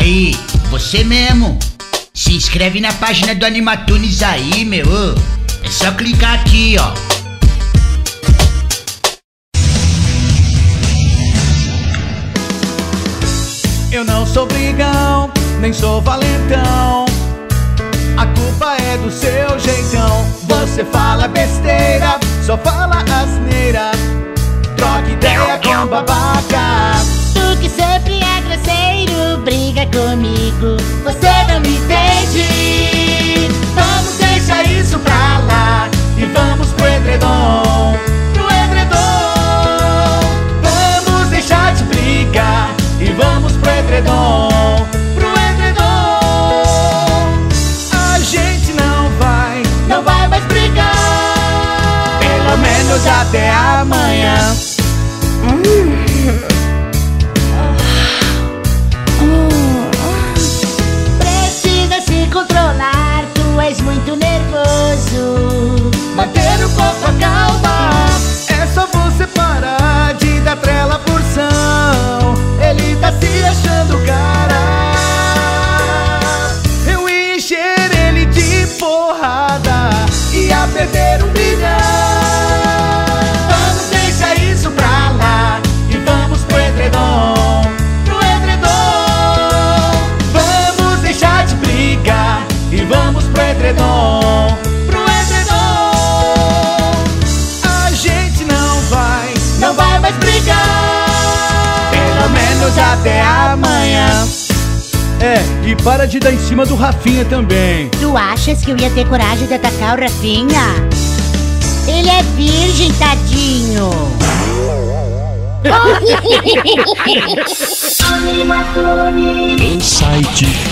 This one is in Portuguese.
Aí, você mesmo. Se inscreve na página do Animatunes aí, meu. É só clicar aqui, ó. Eu não sou brigão, nem sou valentão. A culpa é do seu jeitão. Você fala besteira, só fala asneira. Troca ideia com babaca. Tu que sempre é grosseiro, briga comigo, você não me entende. Vamos deixar isso pra lá e vamos pro edredom. Pro edredom. Vamos deixar de brigar e vamos pro edredom. Pro edredom. A gente não vai mais brigar. Pelo menos até amanhã. Precisa se controlar, tu és muito nervoso. Manter um pouco a calma. É só você parar de dar trela porção. Ele tá se achando cara. Eu ia encher ele de porrada, ia perder um bilhão. Vamos deixar isso pra lá e vamos pro edredom. Pro edredom. Vamos deixar de brigar e vamos pro edredom. Pro edredom. A gente não vai mais brigar. Pelo menos até amanhã. E para de dar em cima do Rafinha também. Tu achas que eu ia ter coragem de atacar o Rafinha? Ele é virgem, tadinho. O site